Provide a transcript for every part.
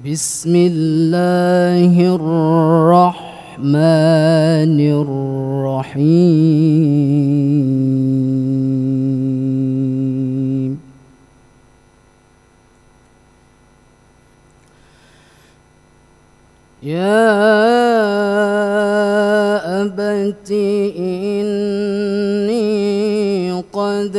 بسم الله الرحمن الرحيم. يا أبت إني قد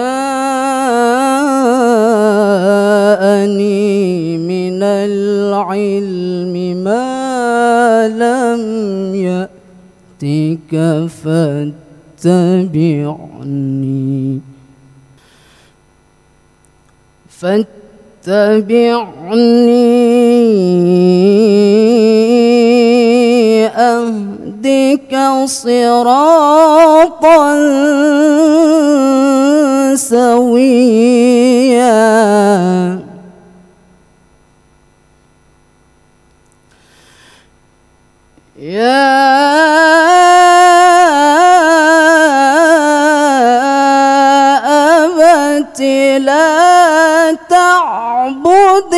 جاءني من العلم ما لم يأتك فاتبعني أهدك صراطا سويا. يا أبت لا تعبد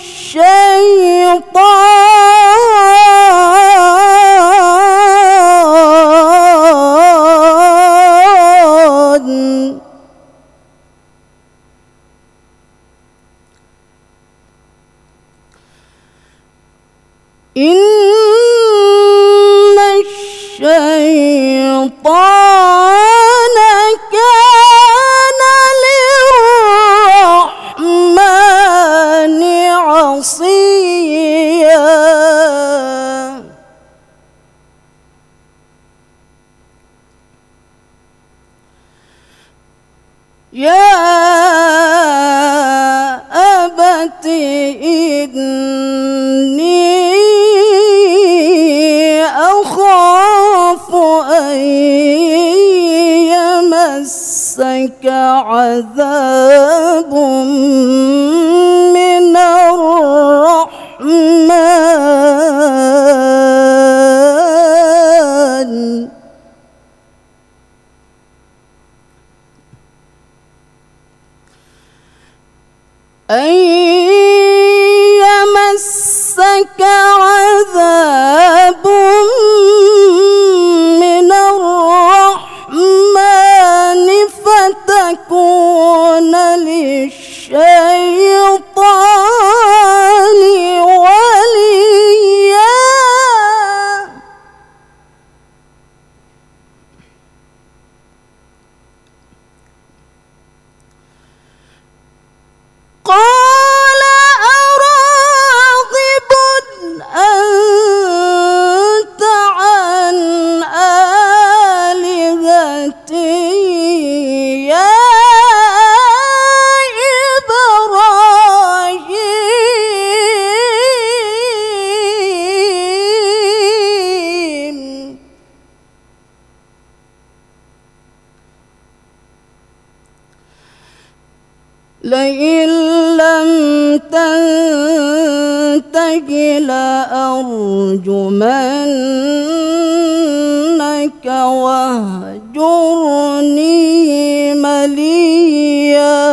الشيطان إن الشيطان كان للرحمن عصيا. يا أبت إني أخاف أن يمسك عذاب من الرحمن أن يمسك عذاب من الرحمن فتكون للشيطان وليا. قال أراغب أنت عن آلهتي يا إبراهيم لئن لم تنته لأرجمنك واهجرني مليا.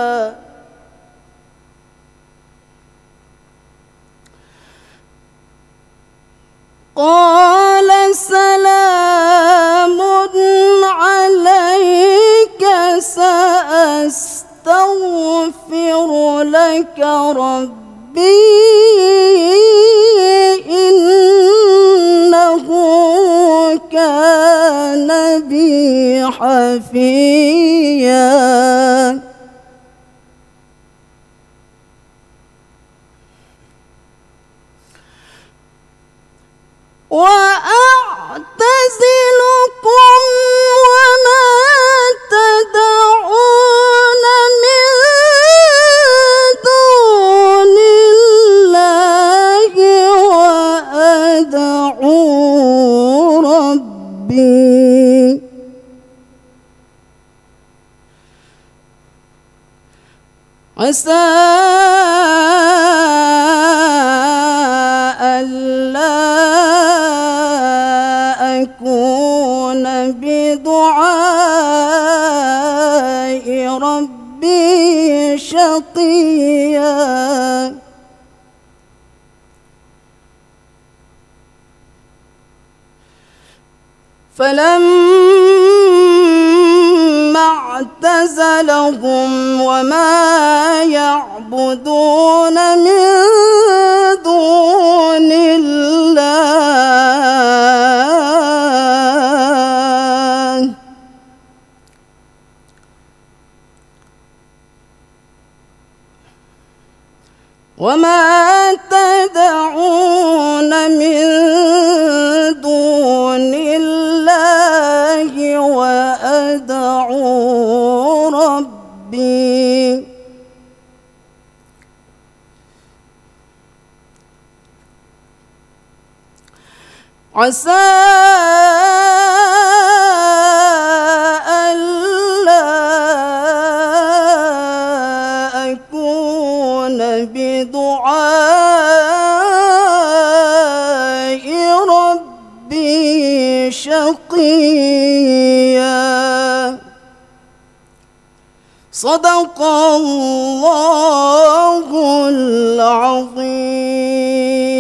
قال سلام عليك سأستغفر لك ربي إنه كان بي حفيا. وأعتزلكم وما تدعون من دون الله وأدعو ربي عسى ألا أكون بدعاء ربي شقيا. فلما اعتزلهم وما يعبدون من دون الله وما تدعون من دون الله وأدعو ربي عسى ألا أكون بدعاء ربي شقيا. صدق الله العظيم.